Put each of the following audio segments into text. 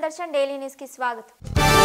Darshan daily news కి స్వాగతం.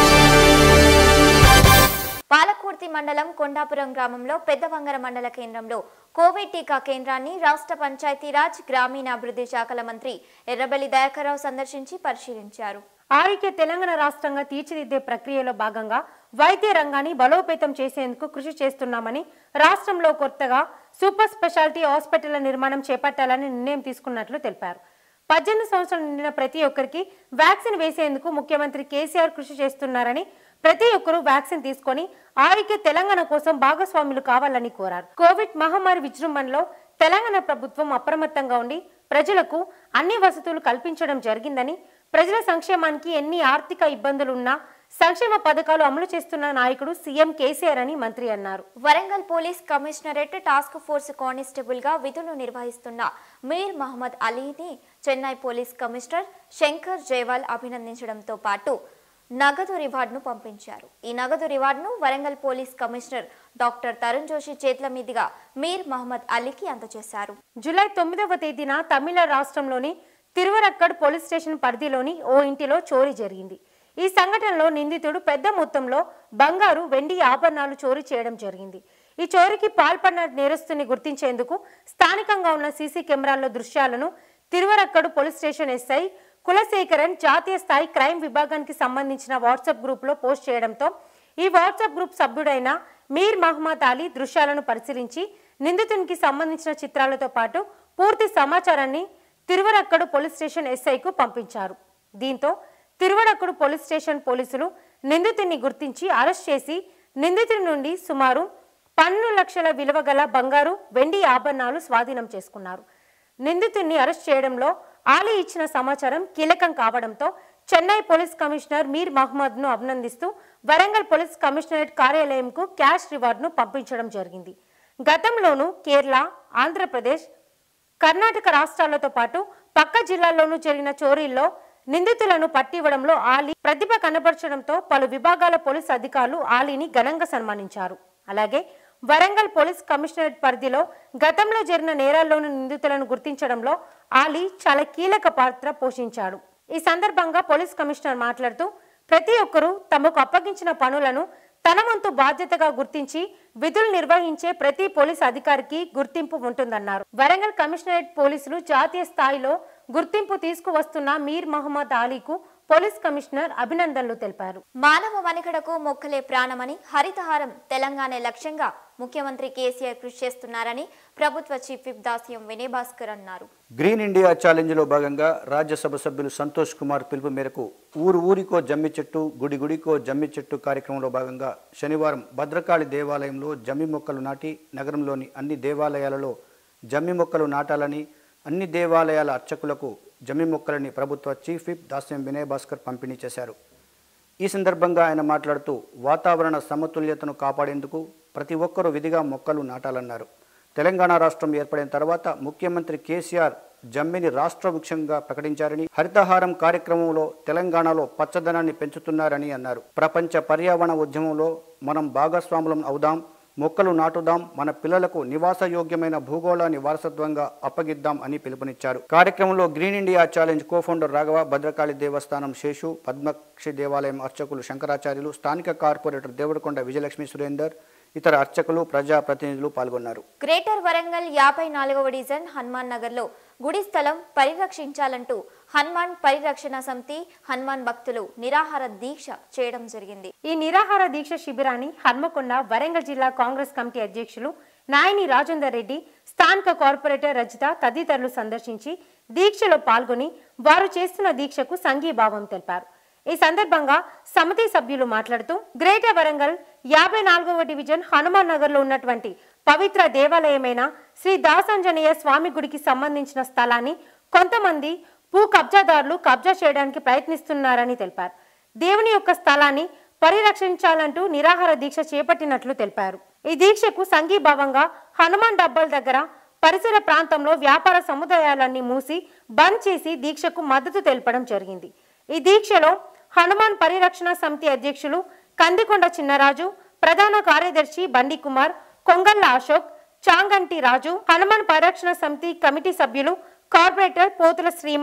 పాలకుర్తి మండలం కొండాపురం గ్రామంలో పెద్దవంగర మండల కేంద్రంలో కోవిడ్ టీకా కేంద్రాన్ని రాష్ట్ర పంచాయతీరాజ్ గ్రామీణాభివృద్ధి శాఖల మంత్రి ఎర్రబెల్లి దయాకర్రావు సందర్శించి పరిశీలించారు. ఆరోగ్య తెలంగాణ రాష్ట్రంగా తీర్చిదిద్దే ప్రక్రియలో భాగంగా వైద్య రంగాన్ని బలోపేతం చేసేందుకు కృషి చేస్తున్నామని, రాష్ట్రంలో కొత్తగా సూపర్ స్పెషాలిటీ హాస్పిటళ్ల నిర్మాణం చేపట్టాలని నిర్ణయం తీసుకున్నట్లు తెలిపారు. 18 సంవత్సరాలు నిండిన ప్రతి ఒక్కరికి వ్యాక్సిన్ వేసేందుకు ముఖ్యమంత్రి కేసీఆర్ కృషి చేస్తున్నారని, ప్రతి ఒక్కరూ వ్యాక్సిన్ తీసుకొని ఆరోగ్య తెలంగాణ కోసం భాగస్వాములు కావాలని కోరారు. కోవిడ్ మహమ్మారి విజృంభణలో తెలంగాణ ప్రభుత్వం అప్రమత్తంగా ఉండి ప్రజలకు అన్ని వసతులు కల్పించడం జరిగిందని, ప్రజల సంక్షేమానికి ఎన్ని ఆర్థిక ఇబ్బందులున్నా సంక్షేమ పథకాలు అమలు చేస్తున్న నాయకుడు సీఎం కేసీఆర్ అని మంత్రి అన్నారు. Warangal police commissionerate task force constable గా విధులు నిర్వహిస్తున్న మీర్ మహమ్మద్ అలీని చెన్నై పోలీస్ కమిషనర్ శంకర్ జైవాల్ అభినందించడంతో పాటు నగదు రివార్డును పంపించారు. ఈ నగదు రివార్డును Warangal police commissioner doctor Tarun Joshi చేతుల మీదుగా మీర్ మహమ్మద్ అలీకి అందజేశారు. జూలై 9వ తేదీన తమిళనాడు రాష్ట్రంలోని తిరువరక్కడ్ పోలీస్ స్టేషన్ పరిధిలోని ఓ ఇంటిలో చోరీ జరిగింది. ఈ సంఘటనలో నిందితుడు పెద్ద మొత్తంలో బంగారు, వెండి ఆభరణాలు చోరీ చేయడం జరిగింది. ఈ చోరీకి పాల్పడిన నేరస్తుని గుర్తించేందుకు స్థానికంగా ఉన్న సీసీ కెమెరాల్లో దృశ్యాలను Tiruverkadu police station SI Kulasekaran జాతీయ స్థాయి క్రైమ్ విభాగానికి సంబంధించిన వాట్సాప్ గ్రూప్ లో పోస్ట్ చేయడంతో ఈ వాట్సాప్ గ్రూప్ సభ్యుడైన మీర్ మహమ్మద్ అలీ దృశ్యాలను పరిశీలించి నిందితునికి సంబంధించిన చిత్రాలతో పాటు పూర్తి సమాచారాన్ని తిరువరక్కడ్ పోలీస్ స్టేషన్ ఎస్ఐకు పంపించారు. దీంతో తిరువరక్కడ్ పోలీస్ స్టేషన్ పోలీసులు నిందితుడిని గుర్తించి అరెస్ట్ చేసి నిందితుడి నుండి సుమారు 12 లక్షల విలువ గల బంగారు, వెండి ఆభరణాలు స్వాధీనం చేసుకున్నారు. నిందితుడిని అరెస్ట్ చేయడంలో ఆలీ ఇచ్చిన సమాచారం కీలకం కావడంతో చెన్నై పోలీస్ కమిషనర్ మీర్ మహమ్మద్ ను అభినందిస్తూ వరంగల్ పోలీస్ కమిషనరేట్ కార్యాలయంకు క్యాష్ రివార్డును పంపించడం జరిగింది. గతంలోనూ కేరళ, ఆంధ్రప్రదేశ్, కర్ణాటక రాష్ట్రాలతో పాటు పక్క జిల్లాల్లోనూ జరిగిన చోరీల్లో నిందితులను పట్టివ్వడంలో ఆలీ ప్రతిభ కనబరచడంతో పలు విభాగాల పోలీస్ అధికారులు ఆలీని ఘనంగా సన్మానించారు. అలాగే వరంగల్ పోలీస్ కమిషనరేట్ పరిధిలో గతంలో జరిగిన నేరాల్లోని నిందితులను గుర్తించడంలో ఆలీ చాలా కీలక పాత్ర పోషించాడు. ఈ సందర్భంగా పోలీస్ కమిషనర్ మాట్లాడుతూ ప్రతి ఒక్కరూ తమకు అప్పగించిన పనులను తన వంతు బాధ్యతగా గుర్తించి విధులు నిర్వహించే ప్రతి పోలీస్ అధికారికి గుర్తింపు ఉంటుందన్నారు. వరంగల్ కమిషనరేట్ పోలీసులు జాతీయ స్థాయిలో గుర్తింపు తీసుకువస్తున్న మీర్ మహమ్మద్ అలీకు పోలీస్ కమిషనర్ అభినందనలు తెలిపారు. మానవ మనుగడకు మొక్కలే ప్రాణమని, హరితహారం తెలంగాణ లక్ష్యంగా ముఖ్యమంత్రి కేసీఆర్ కృషి చేస్తున్నారని ప్రభుత్వ చీఫ్ విప్ దాస్యం వినయ్ భాస్కర్ అన్నారు. గ్రీన్ ఇండియా ఛాలెంజ్ లో భాగంగా రాజ్యసభ సభ్యులు సంతోష్ కుమార్ పిలుపు మేరకు ఊరికో జమ్మి చెట్టు, గుడికో జమ్మి చెట్టు కార్యక్రమంలో భాగంగా శనివారం భద్రకాళి దేవాలయంలో జమ్మి మొక్కలు నాటి నగరంలోని అన్ని దేవాలయాలలో జమ్మి మొక్కలు నాటాలని, అన్ని దేవాలయాల అర్చకులకు జమ్మి మొక్కలని ప్రభుత్వ చీఫ్ విప్ దాస్యం వినయ్ భాస్కర్ పంపిణీ చేశారు. ఈ సందర్భంగా ఆయన మాట్లాడుతూ వాతావరణ సమతుల్యతను కాపాడేందుకు ప్రతి ఒక్కరూ విధిగా మొక్కలు నాటాలన్నారు. తెలంగాణ రాష్ట్రం ఏర్పడిన తర్వాత ముఖ్యమంత్రి కేసీఆర్ జమ్మిని రాష్ట్ర వృక్షంగా ప్రకటించారని, హరితహారం కార్యక్రమంలో తెలంగాణలో పచ్చదనాన్ని పెంచుతున్నారని అన్నారు. ప్రపంచ పర్యావరణ ఉద్యమంలో మనం భాగస్వాములం అవుదాం, మొక్కలు నాటుదాం, మన పిల్లలకు నివాసయోగ్యమైన భూగోళాన్ని వారసత్వంగా అప్పగిద్దాం అని పిలుపునిచ్చారు. కార్యక్రమంలో green India challenge cofounder Raghava, Bhadrakali దేవస్థానం శేషు, పద్మక్షి దేవాలయం అర్చకులు శంకరాచార్యులు, స్థానిక కార్పొరేటర్ దేవరకొండ విజయలక్ష్మి సురేందర్, ఇతర అర్చకులు, ప్రజాప్రతినిధులు పాల్గొన్నారు. గ్రేటర్ వరంగల్ 54వ డివిజన్ హనుమాన్ నగర్ లో గుడి స్థలం పరిరక్షించాలంటూ హనుమాన్ పరిరక్షణ సమితి హనుమాన్ భక్తులు నిరాహార దీక్ష చేయడం జరిగింది. ఈ నిరాహార దీక్ష శిబిరాన్ని హన్మకొండ వరంగల్ జిల్లా కాంగ్రెస్ కమిటీ అధ్యక్షులు నాయని రాజేందర్ రెడ్డి, స్థానిక కార్పొరేటర్ రజిత తదితరులు సందర్శించి దీక్షలో పాల్గొని వారు చేస్తున్న దీక్షకు సంఘీభావం తెలిపారు. ఈ సందర్భంగా సమితి సభ్యులు మాట్లాడుతూ గ్రేటర్ వరంగల్ 54వ డివిజన్ హనుమాన్ నగర్ లో ఉన్నటువంటి పవిత్ర దేవాలయమైన శ్రీ దాసాంజనేయ స్వామి గుడికి సంబంధించిన స్థలాన్ని కొంతమంది భూ కబ్జాదారులు కబ్జా చేయడానికి ప్రయత్నిస్తున్నారని తెలిపారు. దేవుని యొక్క స్థలాన్ని పరిరక్షించాలంటూ నిరాహార దీక్ష చేపట్టినట్లు తెలిపారు. ఈ దీక్షకు సంఘీభావంగా హనుమాన్ డబ్బాల దగ్గర పరిసర ప్రాంతంలో వ్యాపార సముదాయాలన్నీ మూసి బంద్ చేసి దీక్షకు మద్దతు తెలపడం జరిగింది. ఈ దీక్షలో హనుమాన్ పరిరక్షణ సమితి అధ్యక్షులు కందికొండ చిన్నరాజు, ప్రధాన కార్యదర్శి బండి కుమార్, కొంగల్ల అశోక్, చాంగంటి రాజు, హనుమాన్ పరిరక్షణ సమితి కమిటీ సభ్యులు, కార్పొరేటర్ పోతుల శ్రీమన్,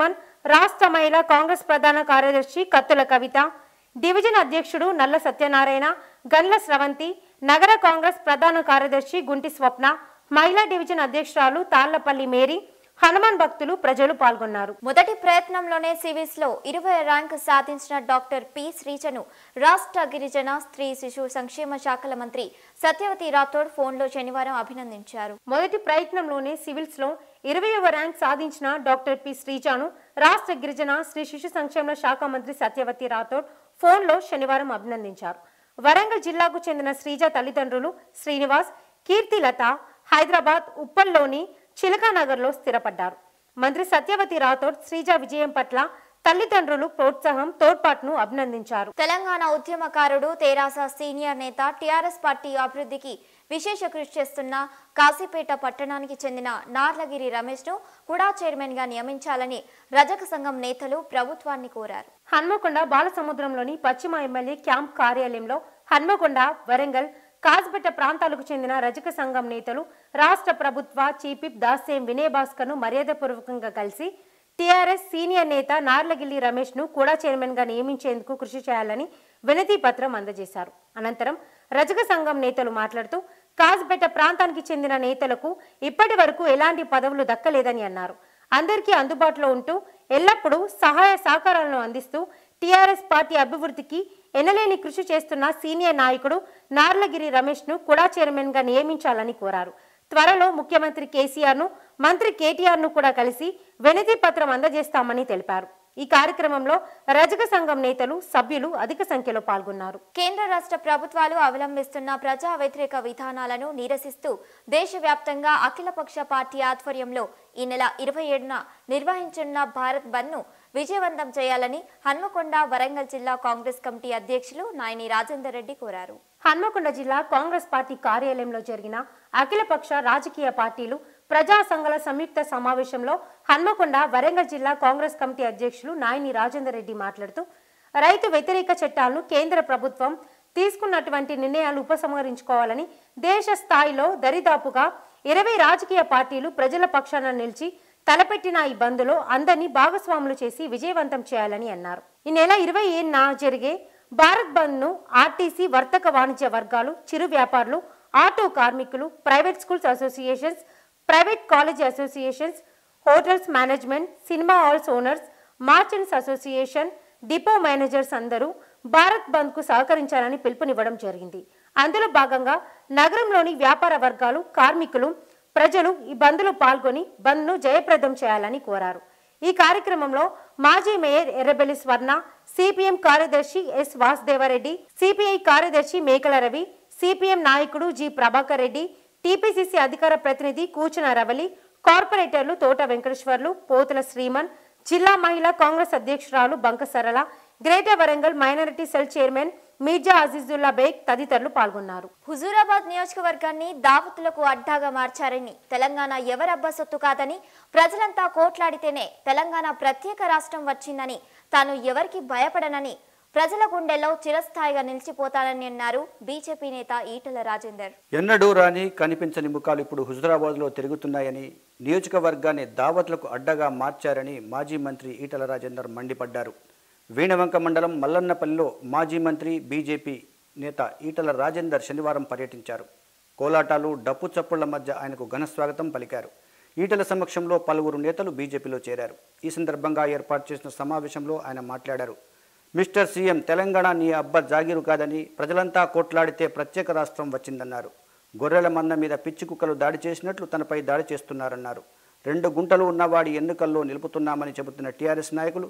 రాష్ట్ర మహిళా కాంగ్రెస్ ప్రధాన కార్యదర్శి కత్తుల కవిత, డివిజన్ అధ్యక్షుడు నల్ల సత్యనారాయణ, గండ్ల స్రవంతి, నగర కాంగ్రెస్ ప్రధాన కార్యదర్శి గుంటి స్వప్న, మహిళా డివిజన్ అధ్యక్షురాలు తాళ్లపల్లి మేరీ, హనుమాన్ భక్తులు, ప్రజలు పాల్గొన్నారు. మొదటి ప్రయత్నంలోనే సివిల్స్ లో 20 ర్యాంకు సాధించిన డాక్టర్ పి శ్రీజను రాష్ట్ర గిరిజన స్త్రీ శిశు సంక్షేమ శాఖల మంత్రి సత్యవతి రాథోడ్ ఫోన్లో శనివారం అభినందించారు. మొదటి ప్రయత్నంలోనే సివిల్స్ లో 20వ ర్యాంక్ సాధించిన డాక్టర్ పి శ్రీజను రాష్ట్ర గిరిజన స్త్రీ శిశు సంక్షేమ శాఖ మంత్రి సత్యవతి రాథోడ్ ఫోన్లో శనివారం అభినందించారు. వరంగల్ జిల్లాకు చెందిన శ్రీజ తల్లిదండ్రులు శ్రీనివాస్, కీర్తిలత హైదరాబాద్ ఉప్పల్లోని చిలకానగర్లో స్థిరపడ్డారు. మంత్రి సత్యవతి రాథోడ్ శ్రీజ విజయం పట్ల తల్లిదండ్రులు ప్రోత్సాహం, తోడ్పాటును అభినందించారు. తెలంగాణ ఉద్యమకారుడు, తెరాస సీనియర్ నేత, టీఆర్ఎస్ పార్టీ అభివృద్ధికి విశేష కృషి చేస్తున్న కాశీపేట పట్టణానికి చెందిన నార్లగిరి రమేష్ ను కూడా చైర్మన్ గా నియమించాలని రజక సంఘం నేతలు ప్రభుత్వాన్ని కోరారు. హన్మకొండ బాలసముద్రంలోని పశ్చిమ ఎమ్మెల్యే క్యాంప్ కార్యాలయంలో హన్మకొండ, వరంగల్, కాజ్పేట ప్రాంతాలకు చెందిన రజక సంఘం నేతలు రాష్ట్ర ప్రభుత్వ చీఫ్ విప్ దాస్యం వినయ్ భాస్కర్ ను మర్యాదపూర్వకంగా కలిసి టీఆర్ఎస్ సీనియర్ నేత నార్లగిల్లి రమేష్ ను కూడా చైర్మన్ గా నియమించేందుకు కృషి చేయాలని వినతి పత్రం అందజేశారు. అనంతరం రజక సంఘం నేతలు మాట్లాడుతూ కాజ్పేట ప్రాంతానికి చెందిన నేతలకు ఇప్పటి వరకు ఎలాంటి పదవులు దక్కలేదని అన్నారు. అందరికీ అందుబాటులో ఉంటూ ఎల్లప్పుడూ సహాయ సహకారాలను అందిస్తూ టీఆర్ఎస్ పార్టీ అభివృద్ధికి ఎనలేని కృషి చేస్తున్న సీనియర్ నాయకుడు నార్లగిరి రమేష్ ను కూడా చైర్మన్ గా నియమించాలని కోరారు. త్వరలో ముఖ్యమంత్రి కేసీఆర్ ను, మంత్రి కేటీఆర్ ను కూడా కలిసి వినతి పత్రం అందజేస్తామని తెలిపారు. ఈ కార్యక్రమంలో రజక సంఘం నేతలు, సభ్యులు అధిక సంఖ్యలో పాల్గొన్నారు. కేంద్ర రాష్ట్ర ప్రభుత్వాలు అవలంబిస్తున్న ప్రజా వ్యతిరేక విధానాలను నిరసిస్తూ దేశవ్యాప్తంగా అఖిలపక్ష పార్టీ ఆధ్వర్యంలో ఈ నెల 27న నిర్వహించనున్న భారత్ బంద్ ను విజయవంతం చేయాలని హన్మకొండ, వరంగల్ జిల్లా కాంగ్రెస్ కమిటీ అధ్యక్షులు నాయని రాజేందర్ రెడ్డి కోరారు. హన్మకొండ జిల్లా కాంగ్రెస్ పార్టీ కార్యాలయంలో జరిగిన అఖిలపక్ష రాజకీయ పార్టీలు ప్రజా సంఘాల సంయుక్త సమావేశంలో హన్మకొండ, వరంగల్ జిల్లా కాంగ్రెస్ కమిటీ అధ్యక్షులు నాయని రాజేందర్ రెడ్డి మాట్లాడుతూ రైతు వ్యతిరేక చట్టాలను కేంద్ర ప్రభుత్వం తీసుకున్నటువంటి నిర్ణయాలు ఉపసంహరించుకోవాలని, దేశ స్థాయిలో దరిదాపుగా 20 రాజకీయ పార్టీలు ప్రజల పక్షాన నిలిచి తలపెట్టిన ఈ బంద్లో అందరినీ భాగస్వాములు చేసి విజయవంతం చేయాలని అన్నారు. ఈ నెల 27న జరిగే భారత్ బంద్ ను ఆర్టీసీ, వర్తక వాణిజ్య వర్గాలు, చిరు వ్యాపారులు, ఆటో కార్మికులు, private schools associations, private college associations, hotels management, cinema halls owners, merchants association, depot managers అందరూ భారత్ బంద్ కు సహకరించాలని పిలుపునివ్వడం జరిగింది. అందులో భాగంగా నగరంలోని వ్యాపార వర్గాలు, కార్మికులు, ప్రజలు ఈ బంద్లో పాల్గొని బంద్ ను జయప్రదం చేయాలని కోరారు. ఈ కార్యక్రమంలో మాజీ మేయర్ ఎర్రబెల్లి స్వర్ణ, సిపిఎం కార్యదర్శి ఎస్ వాసుదేవరెడ్డి, సిపిఐ కార్యదర్శి మేకల రవి, సిపిఎం నాయకుడు జి ప్రభాకర్ రెడ్డి, టీపీసీసీ అధికార ప్రతినిధి కూచున రవలి, కార్పొరేటర్లు తోట వెంకటేశ్వర్లు, పోతుల శ్రీమన్, జిల్లా మహిళా కాంగ్రెస్ అధ్యక్షురాలు Banka Sarala, greater Warangal minority cell chairman Mirza Azeezullah Baig తదితరులు పాల్గొన్నారు. హుజూరాబాద్ నియోజకవర్గాన్ని దావతులకు అడ్డాగా మార్చారని, తెలంగాణ ఎవరబ్బా సొత్తు కాదని, ప్రజలంతా కోట్లాడితేనే తెలంగాణ ప్రత్యేక రాష్ట్రం వచ్చిందని, తాను ఎవరికి భయపడనని, ప్రజల గుండెల్లో చిరస్థాయిగా నిలిచిపోతానని అన్నారు బీజేపీ నేత ఈటల రాజేందర్. ఎన్నడూ రాని కనిపించని ముఖాలు ఇప్పుడు హుజూరాబాద్లో తిరుగుతున్నాయని, నియోజకవర్గాన్ని దావత్లకు అడ్డగా మార్చారని మాజీ మంత్రి ఈటల రాజేందర్ మండిపడ్డారు. వీణవంక మండలం మల్లన్నపల్లిలో మాజీ మంత్రి బీజేపీ నేత ఈటల రాజేందర్ శనివారం పర్యటించారు. కోలాటాలు, డప్పు చప్పుళ్ల మధ్య ఆయనకు ఘనస్వాగతం పలికారు. ఈటల సమక్షంలో పలువురు నేతలు బీజేపీలో చేరారు. ఈ సందర్భంగా ఏర్పాటు చేసిన సమావేశంలో ఆయన మాట్లాడారు. మిస్టర్ సీఎం, తెలంగాణ నీ అబ్బ జాగీరు కాదని, ప్రజలంతా కోట్లాడితే ప్రత్యేక రాష్ట్రం వచ్చిందన్నారు. గొర్రెల మంద మీద పిచ్చి కుక్కలు దాడి చేసినట్లు తనపై దాడి చేస్తున్నారన్నారు. 2 గుంటలు ఉన్నవాడి ఎన్నికల్లో నిలుపుతున్నామని చెబుతున్న టీఆర్ఎస్ నాయకులు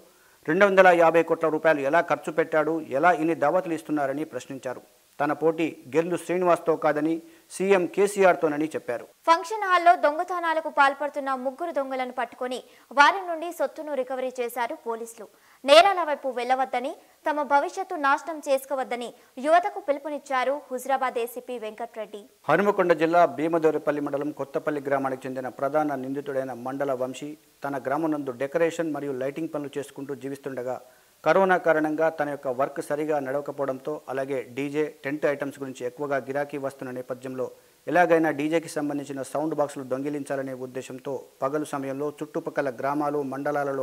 250 కోట్ల రూపాయలు ఎలా ఖర్చు పెట్టాడు, ఎలా ఇన్ని దావతులు ఇస్తున్నారని ప్రశ్నించారు. తన పోటీ గెల్లు శ్రీనివాస్తో కాదని, సీఎం కేసీఆర్తోనని చెప్పారు. ఫంక్షన్ హాల్లో దొంగతనాలకు పాల్పడుతున్న 3 దొంగలను పట్టుకుని వారి నుండి సొత్తును రికవరీ చేశారు పోలీసులు. నేరాల వైపు వెళ్లవద్దని, తమ భవిష్యత్తు నాశనం చేసుకోవద్దని యువతకు పిలుపునిచ్చారు హుజూరాబాద్ ఏసీపీ వెంకట్రెడ్డి. హనుమకొండ జిల్లా భీమదోరపల్లి మండలం కొత్తపల్లి గ్రామానికి చెందిన ప్రధాన నిందితుడైన మండల వంశీ తన గ్రామం నందు డెకరేషన్ మరియు లైటింగ్ పనులు చేసుకుంటూ జీవిస్తుండగా కరోనా కారణంగా తన యొక్క వర్క్ సరిగా నడవకపోవడంతో, అలాగే డీజే, టెంట్ ఐటమ్స్ గురించి ఎక్కువగా గిరాకీ వస్తున్న నేపథ్యంలో ఎలాగైనా డీజేకి సంబంధించిన సౌండ్ బాక్సులు దొంగిలించాలనే ఉద్దేశంతో పగలు సమయంలో చుట్టుపక్కల గ్రామాలు, మండలాలలో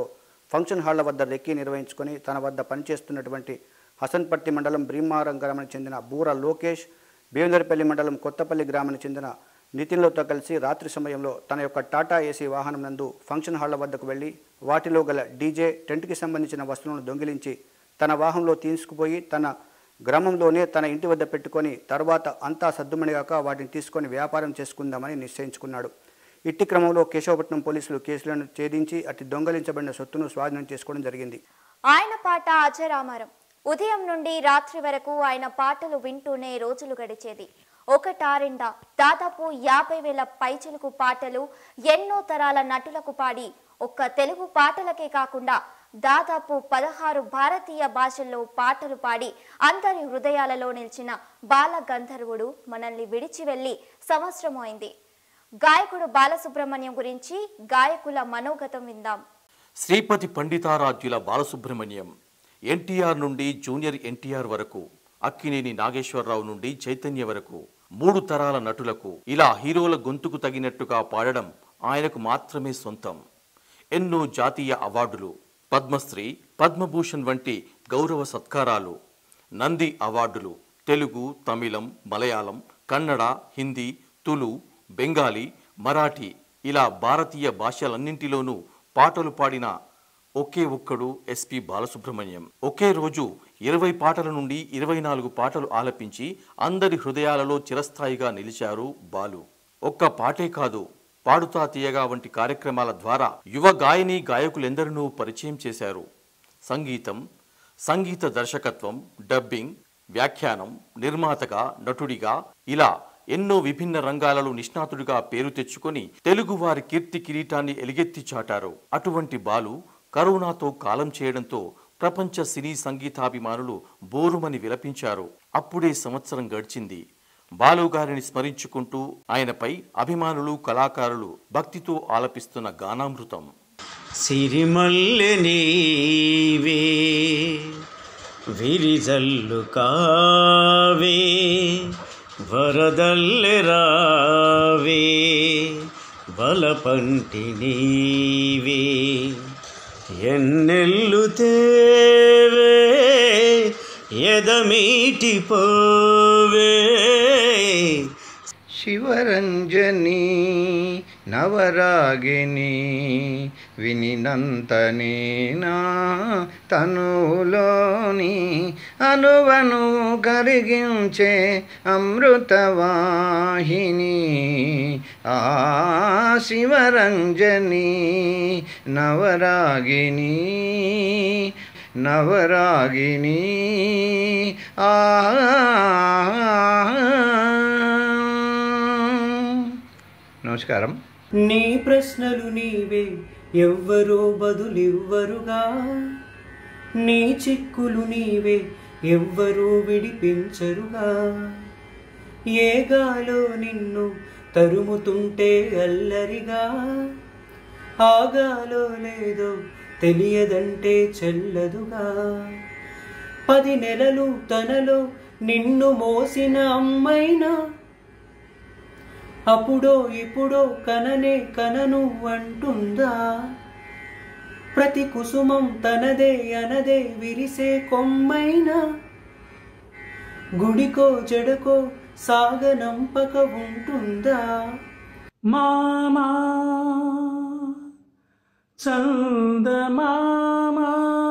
ఫంక్షన్ హాళ్ల వద్ద రెక్కీ నిర్వహించుకొని తన వద్ద పనిచేస్తున్నటువంటి హసన్పర్తి మండలం భీమారం గ్రామానికి చెందిన బూర లోకేష్, బేందర్పల్లి మండలం కొత్తపల్లి గ్రామానికి చెందిన నితిన్లతో కలిసి రాత్రి సమయంలో తన యొక్క టాటా ఏసీ వాహనం నందు ఫంక్షన్ హాళ్ల వద్దకు వెళ్లి వాటిలో గల డీజే, టెంట్కి సంబంధించిన వస్తువులను దొంగిలించి తన వాహనంలో తీసుకుపోయి తన గ్రామంలోనే తన ఇంటి వద్ద పెట్టుకొని తర్వాత అంతా సద్దుమణిగాక వాటిని తీసుకొని వ్యాపారం చేసుకుందామని నిశ్చయించుకున్నాడు. ఇట్టి క్రమంలో కేశవపట్నం పోలీసులు కేసులను ఛేదించి అతి దొంగలించబడిన సొత్తును స్వాధీనం చేసుకోవడం జరిగింది. ఆయన పాట అజరామరం. ఉదయం నుండి రాత్రి వరకు ఆయన పాటలు వింటూనే రోజులు గడిచేది. ఒకటారిండా దాదాపు 50,000 పైచిలుకు పాటలు ఎన్నో తరాల నటులకు పాడి ఒక్క తెలుగు పాటలకే కాకుండా దాదాపు 16 భారతీయ భాషల్లో పాటలు పాడి అందరి హృదయాలలో నిలిచిన బాల గంధర్వుడు మనల్ని విడిచి వెళ్లి సంవత్సరం అయింది. గాయకుడు బాలసుబ్రహ్మణ్యం గురించి గాయకుల మనోగతం విందాం. శ్రీపతి పండితారాధ్యుల బాలసుబ్రహ్మణ్యం ఎన్టీఆర్ నుండి జూనియర్ ఎన్టీఆర్ వరకు, అక్కినేని నాగేశ్వరరావు నుండి చైతన్య వరకు 3 తరాల నటులకు ఇలా హీరోల గొంతుకు తగినట్టుగా పాడడం ఆయనకు మాత్రమే సొంతం. ఎన్నో జాతీయ అవార్డులు, పద్మశ్రీ, పద్మభూషణ్ వంటి గౌరవ సత్కారాలు, నంది అవార్డులు, తెలుగు, తమిళం, మలయాళం, కన్నడ, హిందీ, తులు, బెంగాలీ, మరాఠీ ఇలా భారతీయ భాషలన్నింటిలోనూ పాటలు పాడిన ఒకే ఒక్కడు ఎస్పి బాలసుబ్రహ్మణ్యం. ఒకే రోజు 20 పాటల నుండి 24 పాటలు ఆలపించి అందరి హృదయాలలో చిరస్థాయిగా నిలిచారు బాలు. ఒక్క పాటే కాదు, పాడుతా తీయగా వంటి కార్యక్రమాల ద్వారా యువ గాయని గాయకులెందరినో పరిచయం చేశారు. సంగీతం, సంగీత దర్శకత్వం, డబ్బింగ్, వ్యాఖ్యానం, నిర్మాతగా, నటుడిగా ఇలా ఎన్నో విభిన్న రంగాలలో నిష్ణాతుడిగా పేరు తెచ్చుకొని తెలుగు వారి కీర్తి కిరీటాన్ని ఎలుగెత్తి చాటారు. అటువంటి బాలు కరోనాతో కాలం చేయడంతో ప్రపంచ సినీ సంగీతాభిమానులు బోరుమని విలపించారు. అప్పుడే సంవత్సరం గడిచింది. బాలు గారిని స్మరించుకుంటూ ఆయనపై అభిమానులు, కళాకారులు భక్తితో ఆలపిస్తున్న గానామృతం. సిరిమల్లె నీవే విరిజల్లు కావే, వరదల్లె రావే, బలపంటి నీవే, ఎన్నెల్లు తేవే, ఎదమీటి పోవే. శివరంజని నవరాగిని వినినంతనేనా తనులోని అనువను కరిగించే అమృతవాహిని. ఆ శివరంజని నవరాగిని నవరాగిని ఆ నమస్కారం. నీ ప్రశ్నలు నీవే, ఎవ్వరో బదులివ్వరుగా. నీ చిక్కులు నీవే, ఎవ్వరూ విడిపించరుగా. ఏ గాలో నిన్ను తరుముతుంటే అల్లరిగా, ఆగాలో లేదో తెలియదంటే చెల్లదుగా. 10 నెలలు తనలో నిన్ను మోసిన అమ్మైనా అప్పుడో ఇప్పుడో కననే కనను అంటుందా. ప్రతి కుసుమం తనదే అనదే విరిసే కొమ్మైనా గుడికో జడకో సాగనంపక ఉంటుందా. మామా చందమామా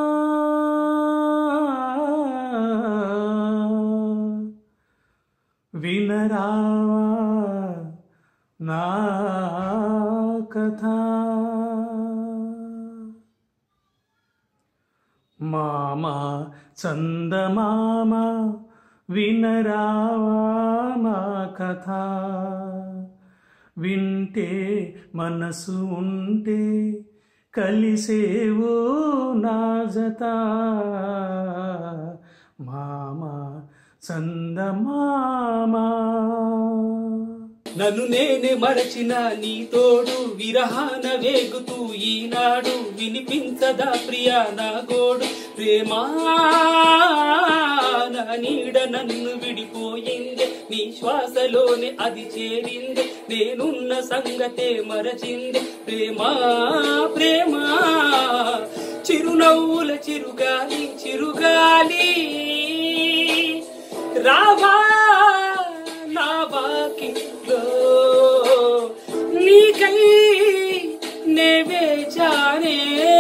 వినరావా నా కథ. మామా చందమామ వినరావా మా కథ. వింటే మనసు ఉంటే కలిసేవో నా జత. మామా చందమామా. నన్ను నేనే మరచిన నీ తోడు విరహాన వేగుతూ ఈనాడు వినిపించదా ప్రియా నా గోడు. ప్రేమా నా నీడ నన్ను విడిపోయింది, నీ శ్వాసలోనే అది చేరింది, నేనున్న సంగతే మరచింది. ప్రేమా ప్రేమా చిరునవ్వుల చిరుగాలి చిరుగాలి రావా నా వాకిట్లో నీకై నేవే జానే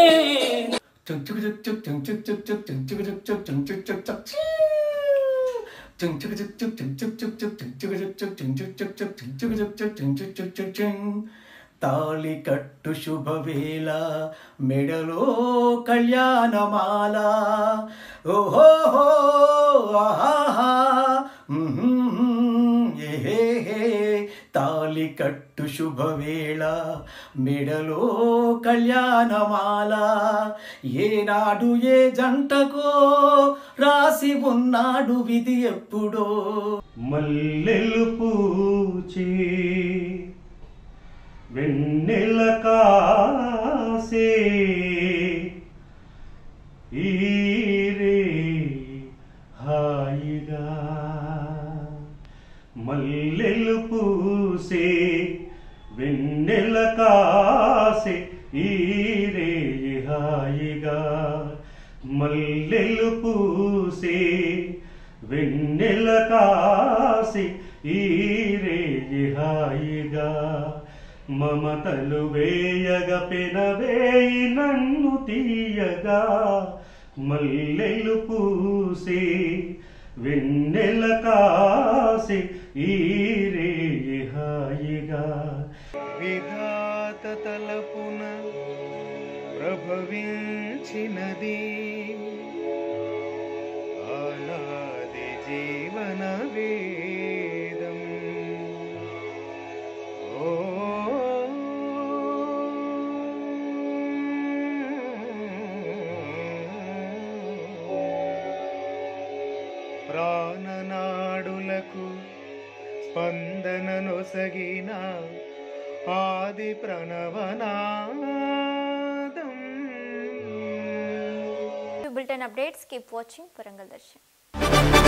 తాళి కట్టు శుభవేళ మెడలో కళ్యాణమాల ఓహో ఆహా తాళి కట్టు శుభవేళ మెడలో కళ్యాణమాల ఏనాడు ఏ జంటకో రాసి ఉన్నాడు విధి ఎప్పుడో మల్లెలు పూచే వెన్నెల కాసే ఈరే హాయిగా మల్లెలు పూసే వెన్నెల కాసే ఈరే హాయిగా మల్లెలు పూసే వెన్నెల కాసే ఈరే హాయిగా మమతలు వేయగ పెనవేయి నన్ను తీయగా మల్లెలు పూసే వెన్నెల కాసే ఈరే హాయిగా విధాత తలపున ప్రభవించినది అనాది జీవన వేదం ప్రాణనాడులకు స్పందననొసగిన ఆది ప్రణవనాదం. Bulletin updates. Keep watching Warangal Darshan.